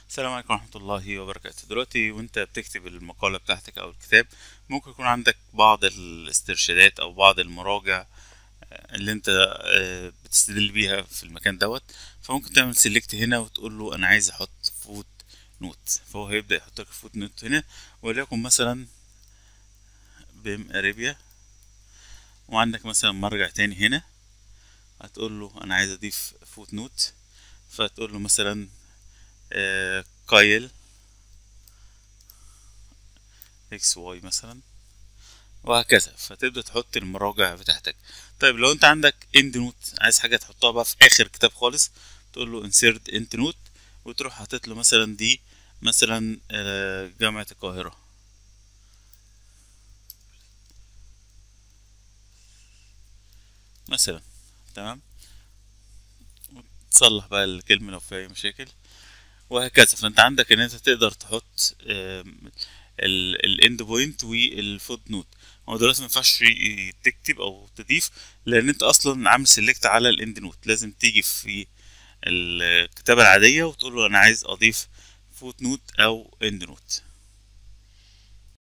السلام عليكم ورحمة الله وبركاته. دلوقتي وانت بتكتب المقالة بتاعتك او الكتاب، ممكن يكون عندك بعض الاسترشادات او بعض المراجع اللي انت بتستدل بيها في المكان دوت. فممكن تعمل سيلكت هنا وتقول له انا عايز احط فوت نوت، فهو هيبدأ يحط لك فوت نوت هنا. وليكن مثلا بيم اريبيا، وعندك مثلا مرجع تاني هنا، هتقول له انا عايز اضيف فوت نوت، فتقول له مثلا كايل اكس واي مثلا، وهكذا. فتبدأ تحط المراجع بتاعتك. طيب لو انت عندك اند نوت، عايز حاجة تحطها بقى في اخر كتاب خالص، تقول له insert end note، وتروح حاطط له مثلا دي، مثلا جامعة القاهرة مثلا. تمام. تصلح بقى الكلمة لو فيها اي مشاكل، وهكذا. فانت عندك ان انت تقدر تحط الاند بوينت والفوت نوت. هو دلوقتي ما ينفعش تكتب او تضيف، لان انت اصلا عامل سيلكت على الاند نوت. لازم تيجي في الكتابة العادية وتقول له أنا عايز أضيف فوت نوت أو إند نوت.